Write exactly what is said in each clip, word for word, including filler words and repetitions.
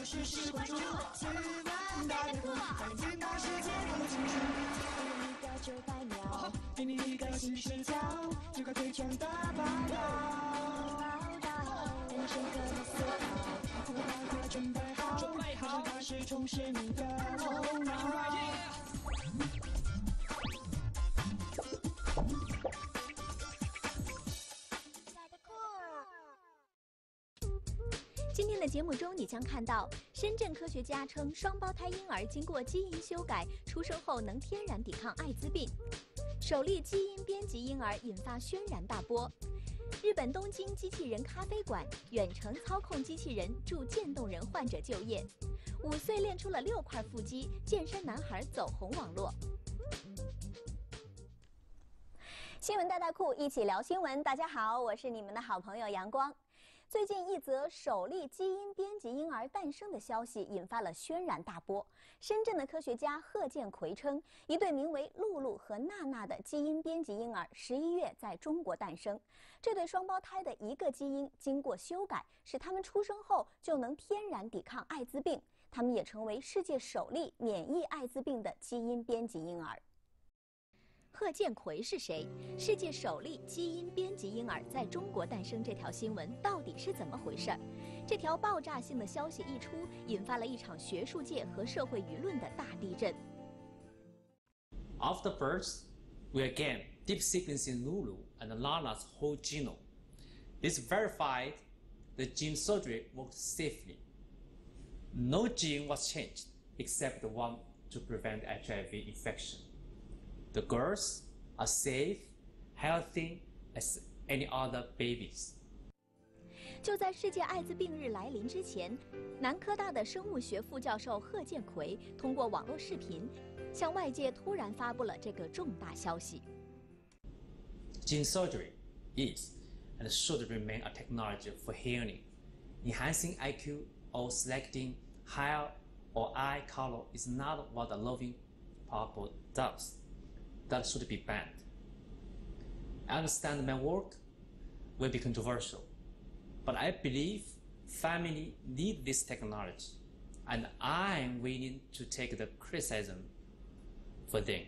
是时关注自然大的酷，在电脑世界不清楚。给你一个九百秒，给你一个新视角，就快推全的报道。人生可以思考，不把快准备好，马上开始充实你的头脑。 今天的节目中，你将看到深圳科学家称双胞胎婴儿经过基因修改，出生后能天然抵抗艾滋病；首例基因编辑婴儿引发轩然大波；日本东京机器人咖啡馆远程操控机器人助渐冻人患者就业；五岁练出了六块腹肌，健身男孩走红网络。新闻大大库，一起聊新闻。大家好，我是你们的好朋友阳光。最近一则首例基因编辑婴儿诞生的消息引发了轩然大波。深圳的科学家贺建奎称，一对名为露露和娜娜的基因编辑婴儿十一月在中国诞生。这对双胞胎的一个基因经过修改，使他们出生后就能天然抵抗艾滋病。他们也成为世界首例免疫艾滋病的基因编辑婴儿。贺建奎是谁？世界首例基因编辑婴儿在中国诞生，这条新闻到底是怎么回事？这条爆炸性的消息一出，引发了一场学术界和社会舆论的大地震。 After birth, we again deep sequencing Lulu and Lana's whole genome. This verified the gene surgery worked safely. No gene was changed except the one to prevent H I V infection. The girls are safe, healthy as any other babies. 就在世界艾滋病日来临之前，南科大的生物学副教授贺建奎通过网络视频，向外界突然发布了这个重大消息。 Gene surgery is and should remain a technology for healing. Enhancing I Q or selecting hair or eye color is not what a loving couple does. That should be banned. I understand my work will be controversial, but I believe family need this technology, and I'm willing to take the criticism for them.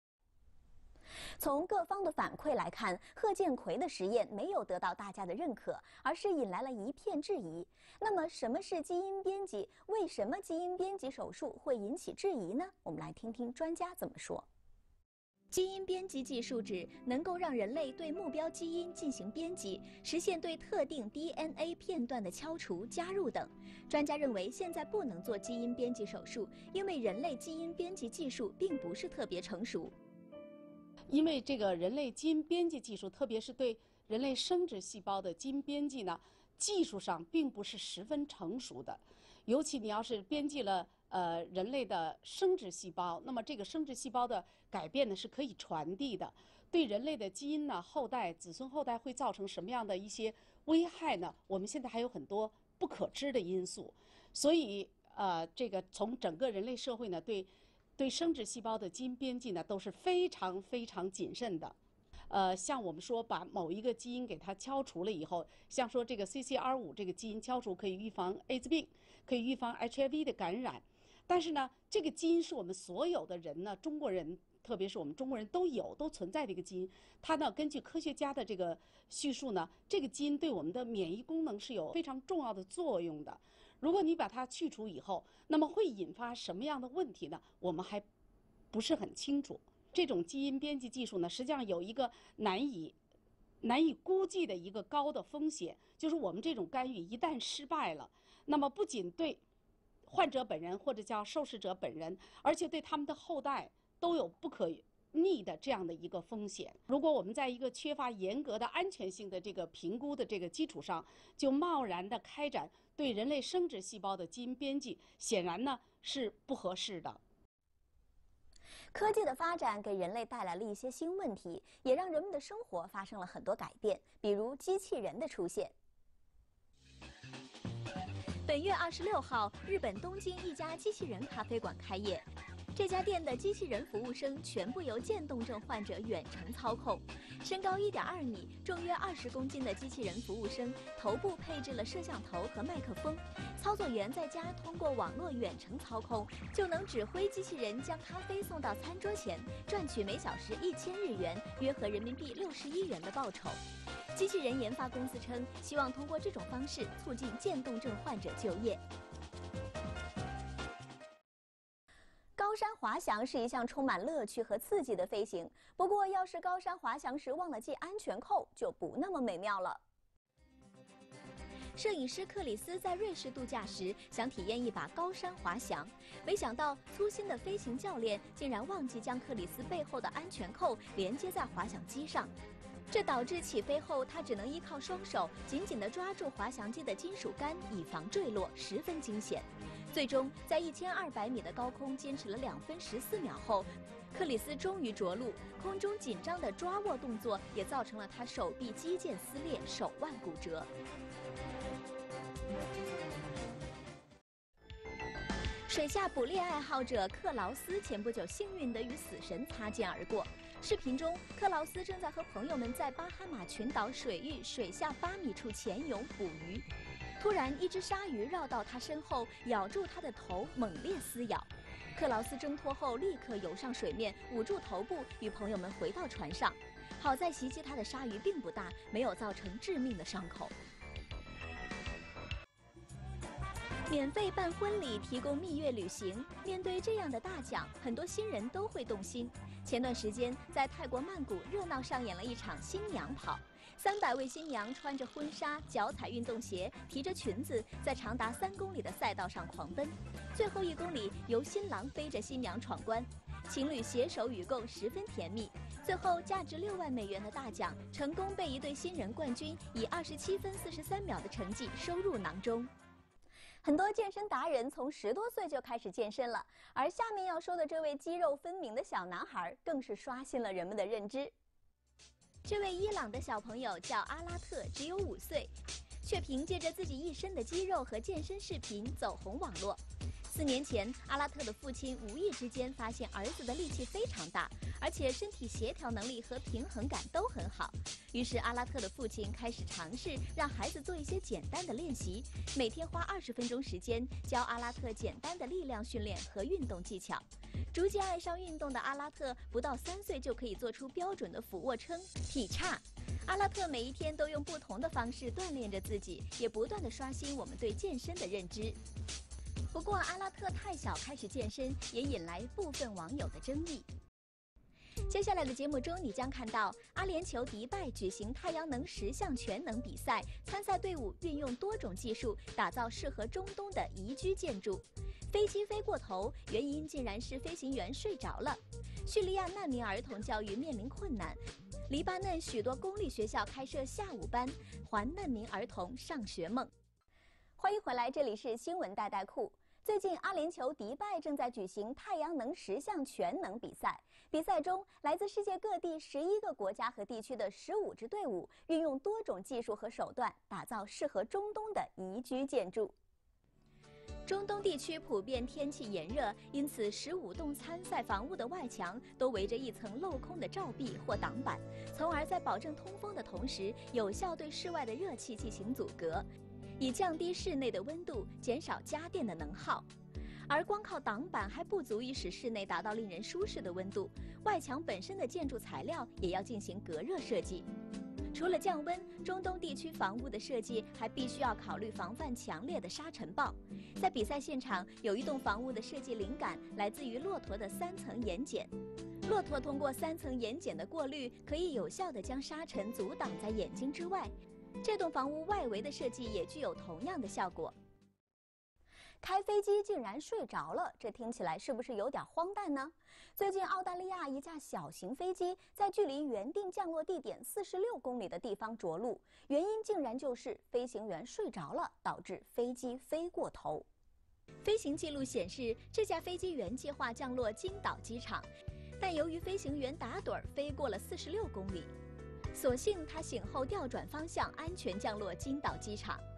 从各方的反馈来看，贺建奎的实验没有得到大家的认可，而是引来了一片质疑。那么，什么是基因编辑？为什么基因编辑手术会引起质疑呢？我们来听听专家怎么说。 基因编辑技术指能够让人类对目标基因进行编辑，实现对特定 D N A 片段的敲除、加入等。专家认为，现在不能做基因编辑手术，因为人类基因编辑技术并不是特别成熟。 因为这个人类基因编辑技术，特别是对人类生殖细胞的基因编辑呢，技术上并不是十分成熟的。尤其你要是编辑了。 呃，人类的生殖细胞，那么这个生殖细胞的改变呢是可以传递的，对人类的基因呢、后代、子孙后代会造成什么样的一些危害呢？我们现在还有很多不可知的因素，所以呃，这个从整个人类社会呢，对对生殖细胞的基因编辑呢都是非常非常谨慎的。 呃，像我们说把某一个基因给它敲除了以后，像说这个 C C R 五 这个基因敲除可以预防艾滋病，可以预防 H I V 的感染。但是呢，这个基因是我们所有的人呢，中国人，特别是我们中国人都有、都存在的一个基因。它呢，根据科学家的这个叙述呢，这个基因对我们的免疫功能是有非常重要的作用的。如果你把它去除以后，那么会引发什么样的问题呢？我们还不是很清楚。 这种基因编辑技术呢，实际上有一个难以难以估计的一个高的风险，就是我们这种干预一旦失败了，那么不仅对患者本人或者叫受试者本人，而且对他们的后代都有不可逆的这样的一个风险。如果我们在一个缺乏严格的安全性的这个评估的这个基础上，就贸然的开展对人类生殖细胞的基因编辑，显然呢是不合适的。 科技的发展给人类带来了一些新问题，也让人们的生活发生了很多改变，比如机器人的出现。本月二十六号，日本东京一家机器人咖啡馆开业。 这家店的机器人服务生全部由渐冻症患者远程操控。身高一点二米、重约二十公斤的机器人服务生，头部配置了摄像头和麦克风，操作员在家通过网络远程操控，就能指挥机器人将咖啡送到餐桌前，赚取每小时一千日元，约合人民币六十一元的报酬。机器人研发公司称，希望通过这种方式促进渐冻症患者就业。高山滑翔是一项充满乐趣和刺激的飞行，不过要是高山滑翔时忘了系安全扣，就不那么美妙了。摄影师克里斯在瑞士度假时想体验一把高山滑翔，没想到粗心的飞行教练竟然忘记将克里斯背后的安全扣连接在滑翔机上，这导致起飞后他只能依靠双手紧紧地抓住滑翔机的金属杆，以防坠落，十分惊险。最终，在一千二百米的高空坚持了两分十四秒后，克里斯终于着陆。空中紧张的抓握动作也造成了他手臂肌腱撕裂、手腕骨折。水下捕猎爱好者克劳斯前不久幸运地与死神擦肩而过。视频中，克劳斯正在和朋友们在巴哈马群岛水域水下八米处潜泳捕鱼。突然，一只鲨鱼绕到他身后，咬住他的头，猛烈撕咬。克劳斯挣脱后，立刻游上水面，捂住头部，与朋友们回到船上。好在袭击他的鲨鱼并不大，没有造成致命的伤口。免费办婚礼，提供蜜月旅行，面对这样的大奖，很多新人都会动心。前段时间，在泰国曼谷热闹上演了一场新娘跑。三百位新娘穿着婚纱，脚踩运动鞋，提着裙子，在长达三公里的赛道上狂奔。最后一公里由新郎背着新娘闯关，情侣携手与共，十分甜蜜。最后，价值六万美元的大奖成功被一对新人冠军以二十七分四十三秒的成绩收入囊中。很多健身达人从十多岁就开始健身了，而下面要说的这位肌肉分明的小男孩，更是刷新了人们的认知。这位伊朗的小朋友叫阿拉特，只有五岁，却凭借着自己一身的肌肉和健身视频走红网络。四年前，阿拉特的父亲无意之间发现儿子的力气非常大，而且身体协调能力和平衡感都很好。于是，阿拉特的父亲开始尝试让孩子做一些简单的练习，每天花二十分钟时间教阿拉特简单的力量训练和运动技巧。逐渐爱上运动的阿拉特，不到三岁就可以做出标准的俯卧撑、劈叉。阿拉特每一天都用不同的方式锻炼着自己，也不断地刷新我们对健身的认知。不过，阿拉特太小开始健身，也引来部分网友的争议。接下来的节目中，你将看到阿联酋迪拜举行太阳能十项全能比赛，参赛队伍运用多种技术打造适合中东的宜居建筑。飞机飞过头，原因竟然是飞行员睡着了。叙利亚难民儿童教育面临困难，黎巴嫩许多公立学校开设下午班，还难民儿童上学梦。欢迎回来，这里是新闻带带库。最近，阿联酋迪拜正在举行太阳能十项全能比赛。比赛中，来自世界各地十一个国家和地区的十五支队伍，运用多种技术和手段，打造适合中东的宜居建筑。中东地区普遍天气炎热，因此十五栋参赛房屋的外墙都围着一层镂空的罩壁或挡板，从而在保证通风的同时，有效对室外的热气进行阻隔，以降低室内的温度，减少家电的能耗。而光靠挡板还不足以使室内达到令人舒适的温度，外墙本身的建筑材料也要进行隔热设计。除了降温，中东地区房屋的设计还必须要考虑防范强烈的沙尘暴。在比赛现场，有一栋房屋的设计灵感来自于骆驼的三层眼睑。骆驼通过三层眼睑的过滤，可以有效地将沙尘阻挡在眼睛之外。这栋房屋外围的设计也具有同样的效果。开飞机竟然睡着了，这听起来是不是有点荒诞呢？最近，澳大利亚一架小型飞机在距离原定降落地点四十六公里的地方着陆，原因竟然就是飞行员睡着了，导致飞机飞过头。飞行记录显示，这架飞机原计划降落金岛机场，但由于飞行员打盹儿，飞过了四十六公里，所幸他醒后调转方向，安全降落金岛机场。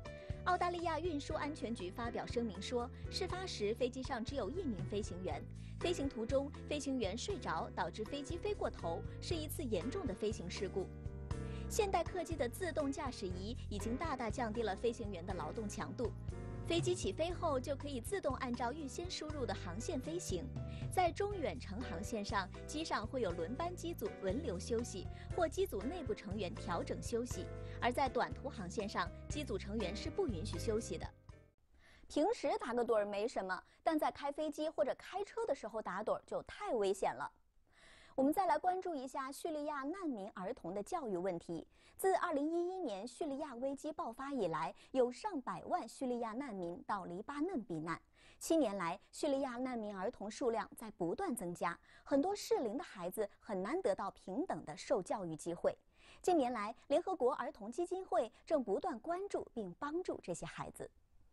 澳大利亚运输安全局发表声明说，事发时飞机上只有一名飞行员，飞行途中飞行员睡着，导致飞机飞过头，是一次严重的飞行事故。现代客机的自动驾驶仪已经大大降低了飞行员的劳动强度。飞机起飞后就可以自动按照预先输入的航线飞行。在中远程航线上，机上会有轮班机组轮流休息，或机组内部成员调整休息；而在短途航线上，机组成员是不允许休息的。平时打个盹儿没什么，但在开飞机或者开车的时候打盹儿就太危险了。我们再来关注一下叙利亚难民儿童的教育问题。自二零一一年叙利亚危机爆发以来，有上百万叙利亚难民到黎巴嫩避难。七年来，叙利亚难民儿童数量在不断增加，很多适龄的孩子很难得到平等的受教育机会。近年来，联合国儿童基金会正不断关注并帮助这些孩子。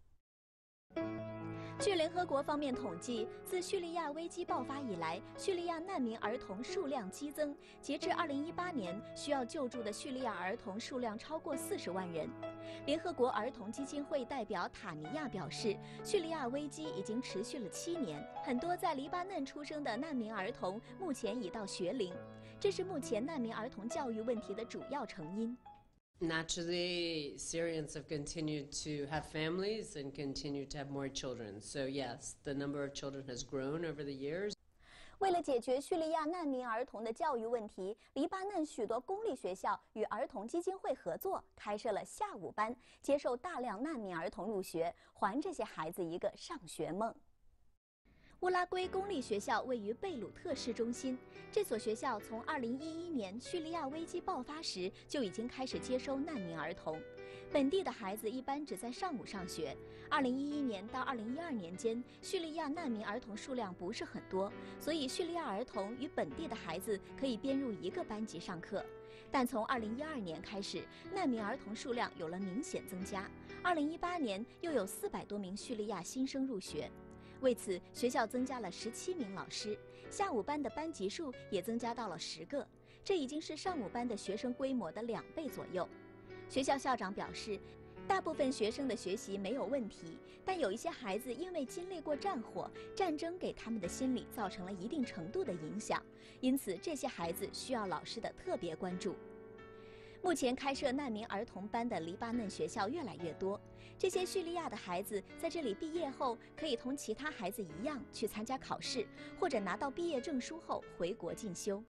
据联合国方面统计，自叙利亚危机爆发以来，叙利亚难民儿童数量激增。截至二零一八年，需要救助的叙利亚儿童数量超过四十万人。联合国儿童基金会代表塔尼亚表示，叙利亚危机已经持续了七年，很多在黎巴嫩出生的难民儿童目前已到学龄，这是目前难民儿童教育问题的主要成因。 Naturally, Syrians have continued to have families and continue to have more children. So yes, the number of children has grown over the years. 为了解决叙利亚难民儿童的教育问题，黎巴嫩许多公立学校与儿童基金会合作，开设了下午班，接受大量难民儿童入学，还这些孩子一个上学梦。乌拉圭公立学校位于贝鲁特市中心。这所学校从二零一一年叙利亚危机爆发时就已经开始接收难民儿童。本地的孩子一般只在上午上学。二零一一年到二零一二年间，叙利亚难民儿童数量不是很多，所以叙利亚儿童与本地的孩子可以编入一个班级上课。但从二零一二年开始，难民儿童数量有了明显增加。二零一八年又有四百多名叙利亚新生入学。为此，学校增加了十七名老师，下午班的班级数也增加到了十个，这已经是上午班的学生规模的两倍左右。学校校长表示，大部分学生的学习没有问题，但有一些孩子因为经历过战火、战争给他们的心理造成了一定程度的影响，因此这些孩子需要老师的特别关注。目前开设难民儿童班的黎巴嫩学校越来越多，这些叙利亚的孩子在这里毕业后，可以同其他孩子一样去参加考试，或者拿到毕业证书后回国进修。